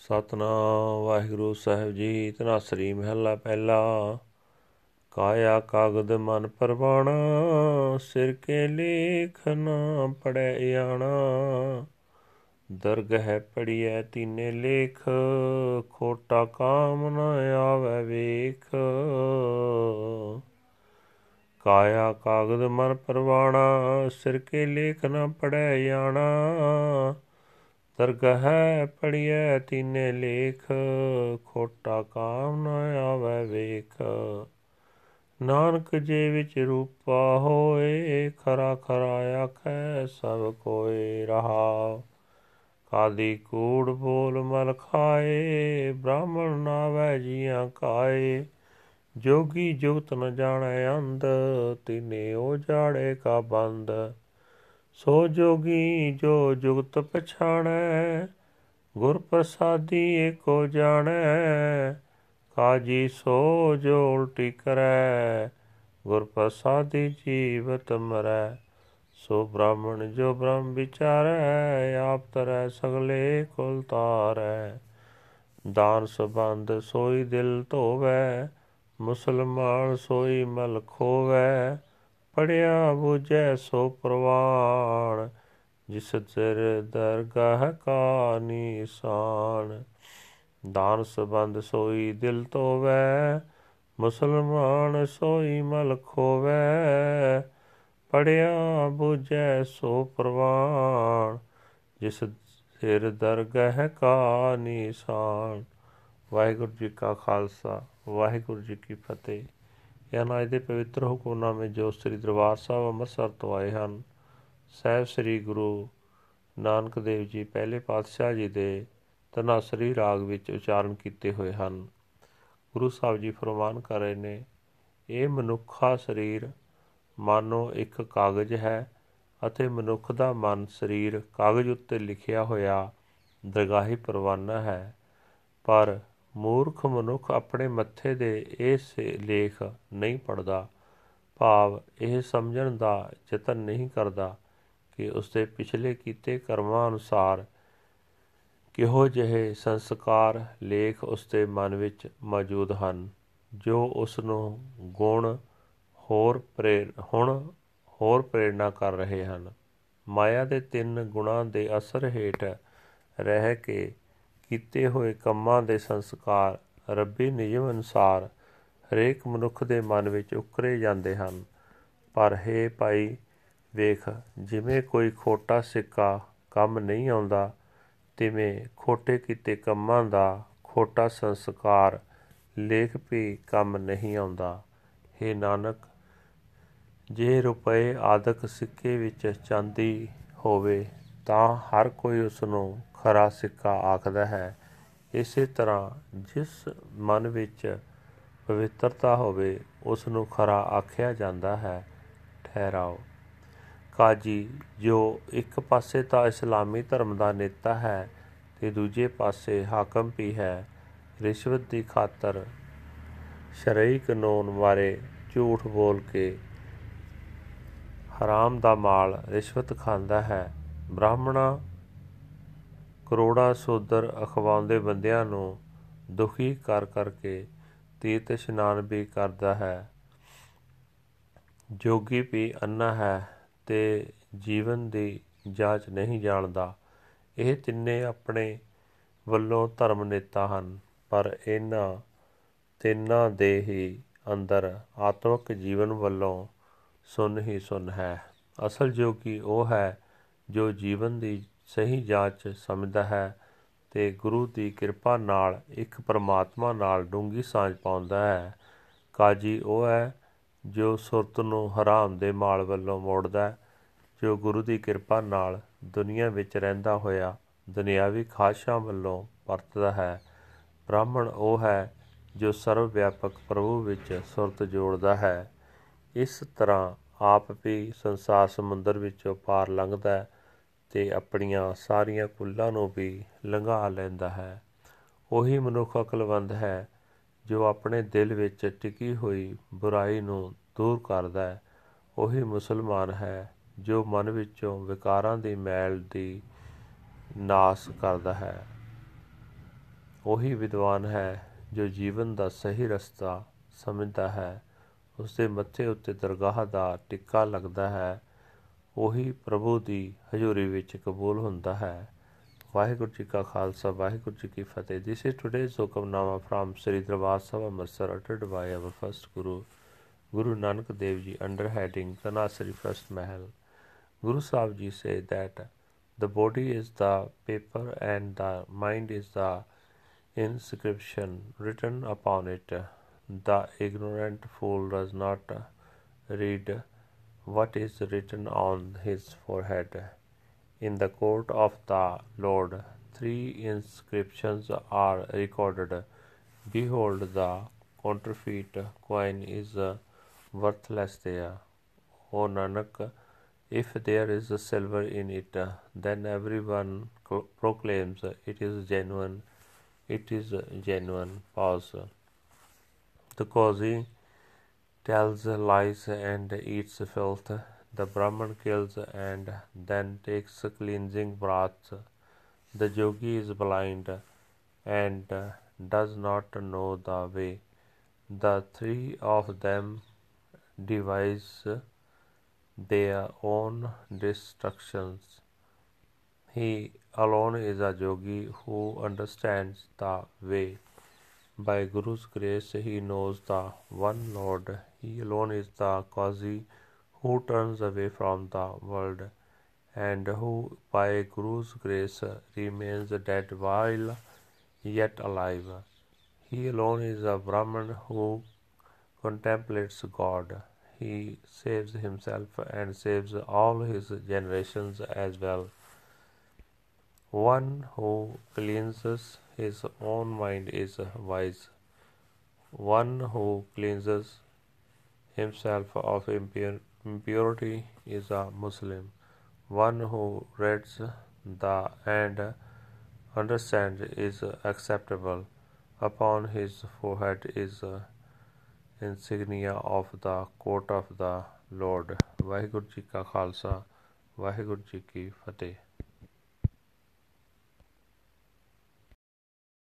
ਸਤਿਨਾਮ ਵਾਹਿਗੁਰੂ ਸਾਹਿਬ ਜੀ। ਧਨਾਸਰੀ ਮਹਿਲਾ ਪਹਿਲਾ। ਕਾਇਆ ਕਾਗਦ ਮਨ ਪਰਵਾਣਾ, ਸਿਰ ਕੇ ਲੇਖ ਨਾ ਪੜੈ ਆਣਾ। ਦਰਗਹਿ ਪੜੀਐ ਤੀਨੇ ਲੇਖ, ਖੋਟਾ ਕਾਮ ਨ ਆਵੈ ਵੇਖ। ਕਾਇਆ ਕਾਗਦ ਮਨ ਪਰਵਾਣਾ, ਸਿਰ ਕੇ ਲੇਖ ਨਾ ਪੜੈ ਆਣਾ। ਦਰਗਹਿ ਪੜੀਐ ਤੀਨੇ ਲੇਖ, ਖੋਟਾ ਕਾਮ ਨ ਆਵੈ ਵੇਖ। ਨਾਨਕ ਜੇ ਵਿੱਚ ਰੂਪਾ ਹੋਏ, ਖਰਾ ਖਰਾ ਆਖੈ ਸਭ ਕੋਇ। ਰਹਾਉ ਕਾਦੀ ਕੂੜ ਬੋਲ ਮਲ ਖਾਏ, ਬ੍ਰਾਹਮਣ ਨਾਵੈ ਜੀਆਂ ਕਾਏ। ਜੋਗੀ ਜੁਗਤ ਨ ਜਾਣੈ ਅੰਧ, ਤਿਨੇ ਉਜਾੜੇ ਕਾ ਬੰਦ। ਸੋ ਜੋਗੀ ਜੋ ਜੁਗਤ ਪਛਾਣੈ, ਗੁਰ ਪ੍ਰਸਾਦੀ ਏਕੋ ਜਾਣੈ। ਕਾਜੀ ਸੋ ਜੋ ਉਲਟੀ ਕਰੈ, ਗੁਰ ਪ੍ਰਸਾਦੀ ਜੀਵਤ ਮਰੈ। ਸੋ ਬ੍ਰਾਹਮਣ ਜੋ ਬ੍ਰਹਮ ਵਿਚਾਰੈ, ਆਪ ਤਰੈ ਸਗਲੇ ਕੁਲ ਤਾਰੈ। ਦਾਨ ਸਬੰਧ ਸੋਈ ਦਿਲ ਧੋਵੈ, ਮੁਸਲਮਾਨ ਸੋਈ ਮਲ ਖੋਵੈ। ਪੜਿਆ ਬੁਝੈ ਸੋ ਪ੍ਰਵਾਣ, ਜਿਸ ਸਿਰ ਦਰਗਾਹ ਕਾ ਨਿਸ਼ਾਨ। ਦਾਨ ਸਬੰਧ ਸੋਈ ਦਿਲ ਧੋਵੈ, ਮੁਸਲਮਾਨ ਸੋਈ ਮਲ ਖੋਵੈ। ਪੜਿਆ ਬੁਝੈ ਸੋ ਪ੍ਰਵਾਣ, ਜਿਸ ਸਿਰ ਦਰਗਾਹ ਕਾ ਨਿਸ਼ਾਨ। ਵਾਹਿਗੁਰੂ ਜੀ ਕਾ ਖਾਲਸਾ, ਵਾਹਿਗੁਰੂ ਜੀ ਕੀ ਫਤਿਹ। ਇਹ ਹਨ ਅੱਜ ਦੇ ਪਵਿੱਤਰ ਹੁਕਮਨਾਮੇ ਜੋ ਸ੍ਰੀ ਦਰਬਾਰ ਸਾਹਿਬ ਅੰਮ੍ਰਿਤਸਰ ਤੋਂ ਆਏ ਹਨ। ਸਾਹਿਬ ਸ੍ਰੀ ਗੁਰੂ ਨਾਨਕ ਦੇਵ ਜੀ ਪਹਿਲੇ ਪਾਤਸ਼ਾਹ ਜੀ ਦੇ ਧਨਾਸਰੀ ਰਾਗ ਵਿੱਚ ਉਚਾਰਨ ਕੀਤੇ ਹੋਏ ਹਨ। ਗੁਰੂ ਸਾਹਿਬ ਜੀ ਫਰਮਾਨ ਕਰ ਰਹੇ ਨੇ, ਇਹ ਮਨੁੱਖਾ ਸਰੀਰ ਮਾਨੋ ਇੱਕ ਕਾਗਜ਼ ਹੈ ਅਤੇ ਮਨੁੱਖ ਦਾ ਮਨ ਸਰੀਰ ਕਾਗਜ਼ ਉੱਤੇ ਲਿਖਿਆ ਹੋਇਆ ਦਰਗਾਹੀ ਪਰਵਾਨਾ ਹੈ। ਪਰ ਮੂਰਖ ਮਨੁੱਖ ਆਪਣੇ ਮੱਥੇ ਦੇ ਇਹ ਲੇਖ ਨਹੀਂ ਪੜ੍ਹਦਾ, ਭਾਵ ਇਹ ਸਮਝਣ ਦਾ ਯਤਨ ਨਹੀਂ ਕਰਦਾ ਕਿ ਉਸਦੇ ਪਿਛਲੇ ਕੀਤੇ ਕਰਮਾਂ ਅਨੁਸਾਰ ਕਿਹੋ ਜਿਹੇ ਸੰਸਕਾਰ ਲੇਖ ਉਸਦੇ ਮਨ ਵਿੱਚ ਮੌਜੂਦ ਹਨ, ਜੋ ਉਸ ਨੂੰ ਹੋਰ ਪ੍ਰੇਰਨਾ ਕਰ ਰਹੇ ਹਨ। ਮਾਇਆ ਦੇ 3 ਗੁਣਾਂ ਦੇ ਅਸਰ ਹੇਠ ਰਹਿ ਕੇ ਕੀਤੇ ਹੋਏ ਕੰਮਾਂ ਦੇ ਸੰਸਕਾਰ ਰੱਬੀ ਨਿਯਮ ਅਨੁਸਾਰ ਹਰੇਕ ਮਨੁੱਖ ਦੇ ਮਨ ਵਿੱਚ ਉਕਰੇ ਜਾਂਦੇ ਹਨ। ਪਰ ਹੇ ਭਾਈ ਵੇਖ, ਜਿਵੇਂ ਕੋਈ ਖੋਟਾ ਸਿੱਕਾ ਕੰਮ ਨਹੀਂ ਆਉਂਦਾ, ਤਿਵੇਂ ਖੋਟੇ ਕੀਤੇ ਕੰਮਾਂ ਦਾ ਖੋਟਾ ਸੰਸਕਾਰ ਲੇਖ ਵੀ ਕੰਮ ਨਹੀਂ ਆਉਂਦਾ। ਹੇ ਨਾਨਕ, ਜੇ ਰੁਪਏ ਆਦਿਕ ਸਿੱਕੇ ਵਿੱਚ ਚਾਂਦੀ ਹੋਵੇ ਤਾਂ ਹਰ ਕੋਈ ਉਸ ਨੂੰ ਖਰਾ ਸਿੱਕਾ ਆਖਦਾ ਹੈ। ਇਸੇ ਤਰ੍ਹਾਂ ਜਿਸ ਮਨ ਵਿੱਚ ਪਵਿੱਤਰਤਾ ਹੋਵੇ ਉਸ ਨੂੰ ਖਰਾ ਆਖਿਆ ਜਾਂਦਾ ਹੈ। ਠਹਿਰਾਓ। ਕਾਜੀ ਜੋ ਇੱਕ ਪਾਸੇ ਤਾਂ ਇਸਲਾਮੀ ਧਰਮ ਦਾ ਨੇਤਾ ਹੈ ਤੇ ਦੂਜੇ ਪਾਸੇ ਹਾਕਮ ਵੀ ਹੈ, ਰਿਸ਼ਵਤ ਦੀ ਖਾਤਰ ਸ਼ਰਈ ਕਾਨੂੰਨ ਬਾਰੇ ਝੂਠ ਬੋਲ ਕੇ ਹਰਾਮ ਦਾ ਮਾਲ ਰਿਸ਼ਵਤ ਖਾਂਦਾ ਹੈ। ਬ੍ਰਾਹਮਣਾ ਕਰੋੜਾਂ ਸ਼ੂਦਰ ਅਖਵਾਉਂਦੇ ਬੰਦਿਆਂ ਨੂੰ ਦੁਖੀ ਕਰ ਕਰਕੇ ਤੀਰਥ ਇਸ਼ਨਾਨ ਵੀ ਕਰਦਾ ਹੈ। ਜੋਗੀ ਵੀ ਅੰਨ੍ਹਾ ਹੈ ਤੇ ਜੀਵਨ ਦੀ ਜਾਂਚ ਨਹੀਂ ਜਾਣਦਾ। ਇਹ ਤਿੰਨੇ ਆਪਣੇ ਵੱਲੋਂ ਧਰਮ ਨੇਤਾ ਹਨ, ਪਰ ਇਹਨਾਂ ਤਿੰਨਾਂ ਦੇ ਹੀ ਅੰਦਰ ਆਤਮਿਕ ਜੀਵਨ ਵੱਲੋਂ ਸੁੰਨ ਹੀ ਸੁੰਨ ਹੈ। ਅਸਲ ਜੋਗੀ ਉਹ ਹੈ ਜੋ ਜੀਵਨ ਦੀ ਸਹੀ ਜਾਂਚ ਸਮਝਦਾ ਹੈ ਤੇ ਗੁਰੂ ਦੀ ਕਿਰਪਾ ਨਾਲ ਇੱਕ ਪਰਮਾਤਮਾ ਨਾਲ ਡੂੰਘੀ ਸਾਂਝ ਪਾਉਂਦਾ ਹੈ। ਕਾਜੀ ਉਹ ਹੈ ਜੋ ਸੁਰਤ ਨੂੰ ਹਰਾਮ ਦੇ ਮਾਲ ਵੱਲੋਂ ਮੋੜਦਾ, ਜੋ ਗੁਰੂ ਦੀ ਕਿਰਪਾ ਨਾਲ ਦੁਨੀਆ ਵਿੱਚ ਰਹਿੰਦਾ ਹੋਇਆ ਦੁਨਿਆਵੀ ਖਾਹਿਸ਼ਾਂ ਵੱਲੋਂ ਪਰਤਦਾ ਹੈ। ਬ੍ਰਾਹਮਣ ਉਹ ਹੈ ਜੋ ਸਰਵ ਵਿਆਪਕ ਪ੍ਰਭੂ ਵਿੱਚ ਸੁਰਤ ਜੋੜਦਾ ਹੈ। ਇਸ ਤਰ੍ਹਾਂ ਆਪ ਵੀ ਸੰਸਾਰ ਸਮੁੰਦਰ ਵਿੱਚੋਂ ਪਾਰ ਲੰਘਦਾ ਤੇ ਆਪਣੀਆਂ ਸਾਰੀਆਂ ਕੁੱਲਾਂ ਨੂੰ ਵੀ ਲੰਘਾ ਲੈਂਦਾ ਹੈ। ਉਹੀ ਮਨੁੱਖ ਅਕਲਮੰਦ ਹੈ ਜੋ ਆਪਣੇ ਦਿਲ ਵਿੱਚ ਟਿਕੀ ਹੋਈ ਬੁਰਾਈ ਨੂੰ ਦੂਰ ਕਰਦਾ ਹੈ। ਉਹੀ ਮੁਸਲਮਾਨ ਹੈ ਜੋ ਮਨ ਵਿੱਚੋਂ ਵਿਕਾਰਾਂ ਦੀ ਮੈਲ ਦੀ ਨਾਸ ਕਰਦਾ ਹੈ। ਉਹੀ ਵਿਦਵਾਨ ਹੈ ਜੋ ਜੀਵਨ ਦਾ ਸਹੀ ਰਸਤਾ ਸਮਝਦਾ ਹੈ। ਉਸਦੇ ਮੱਥੇ ਉੱਤੇ ਦਰਗਾਹ ਦਾ ਟਿੱਕਾ ਲੱਗਦਾ ਹੈ। ਉਹੀ ਪ੍ਰਭੂ ਦੀ ਹਜ਼ੂਰੀ ਵਿੱਚ ਕਬੂਲ ਹੁੰਦਾ ਹੈ। ਵਾਹਿਗੁਰੂ ਜੀ ਕਾ ਖਾਲਸਾ, ਵਾਹਿਗੁਰੂ ਜੀ ਕੀ ਫਤਿਹ। This is today's hukamnama from Sri Darbar Sahib Amritsar, uttered by our first Guru, Guru Nanak Dev Ji, under heading Tanasri First Mahal. Guru Sahib Ji say that the body is the paper and the mind is the inscription written upon it. The ignorant fool does not read what is written on his forehead. In the court of the Lord, 3 inscriptions are recorded. Behold, the counterfeit coin is worthless there. O Nanak, if there is silver in it, then everyone proclaims it is genuine. It is genuine. Pause. The Qazi tells lies and eats filth. The Brahman kills and then takes cleansing baths. The yogi is blind and does not know the way. The 3 of them devise their own destructions. He alone is a yogi who understands the way. By Guru's grace he knows the one Lord. He alone is the Qazi who turns away from the world, and who by Guru's grace remains dead while yet alive. He alone is a Brahman who contemplates God. He saves himself and saves all his generations as well. One who cleanses his own mind is wise. One who cleanses himself of impurity is a Muslim. One who reads the and understands is acceptable. Upon his forehead is insignia of the court of the Lord. Waheguru ji ਕਾ ਖਾਲਸਾ, ਵਾਹਿਗੁਰੂ ਜੀ ਕੀ ਫਤਿਹ।